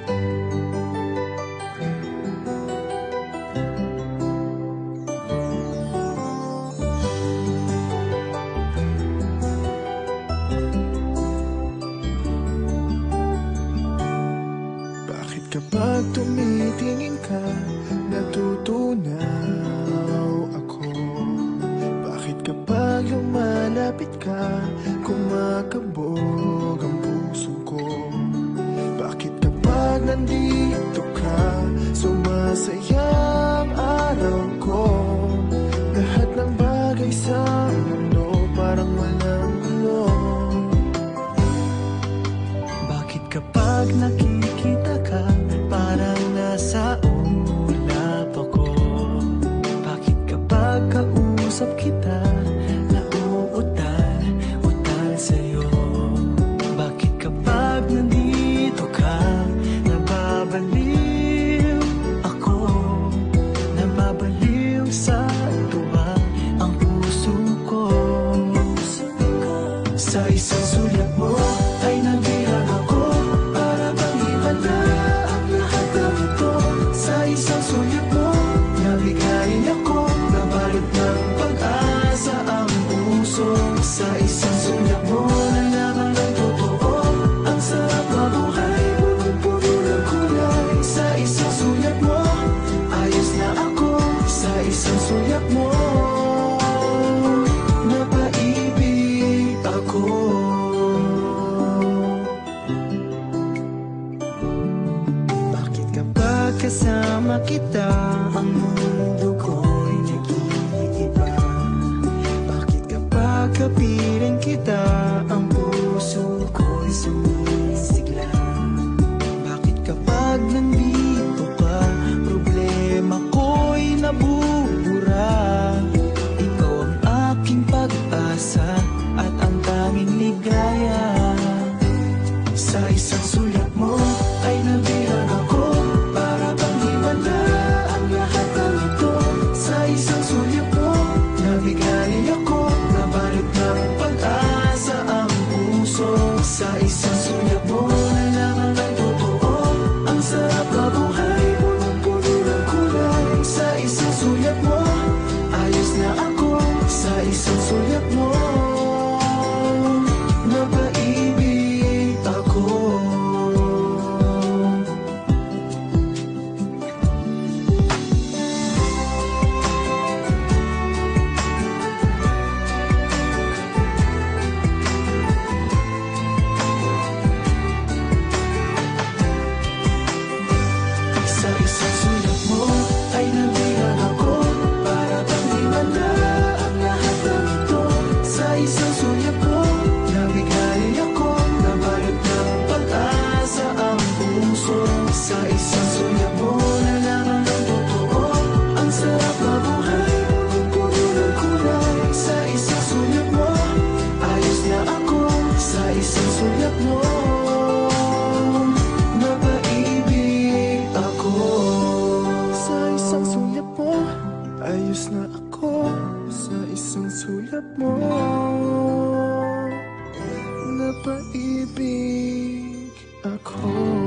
Bakit kapag tumitingin ka, natutunaw ako? Bakit kapag lumalapit ka, kumakabog ang puso ko? Bakit kapag nandito ka, sumasaya ang araw ko? Lahat ng bagay sa mundo parang walang gulo. Bakit kapag nakikita ka, parang nasa ulap ako? Bakit kapag kausap kita, nauutal sa'yo? Bakit kapag nandito ka, nababaliw ako? Nababaliw sa tuwa ang puso ko. Sa isang sulyap mo ay nabihag ako, para bang himala ang lahat ng ito. Sa isang sulyap mo, nabigayin ako, nabalot ng pag-asa ang puso. Sa isang sulyap mo, nalaman ng totoo, ang sarap mabuhay, punong-puno ng kulay. Sa isang sulyap mo, ayos na ako. Sa isang sulyap mo, napaibig ako. Bakit kapag kasama kita, ang mundo ko'y nag-iiba? Bakit kapag kapiling kita, ang puso ko'y sumisigla? Bakit kapag nandito ka, problema ko'y nabubura? Ikaw ang aking pag-asa at ang tanging ligaya. Sa isang sulyap mo ay nabihag ako, para bang himala ang lahat ng ito. Sa isang sulyap mo, nabigayin ako, nabalot ng pag-asa ang puso. Sa isang sulyap mo, nalaman ng totoo, ang sarap mabuhay, punong-puno ng kulay. Sa isang sulyap mo, ayos na ako. Sa isang sulyap mo, napaibig ako. Sa isang sulyap mo ay nabihag ako, para bang himala ang lahat ng ito. Sa isang sulyap mo, nabigayin ako, nabalot ng pag-asa ang puso. Sa isang sulyap mo, nalaman ng totoo, ang sarap mabuhay, punong-puno ng kulay. Sa isang sulyap mo, ayos na ako. Sa isang sulyap mo, napaibig ako. Sa isang sulyap mo, ayos na ako. Sa isang sulyap mo, napaibig ako.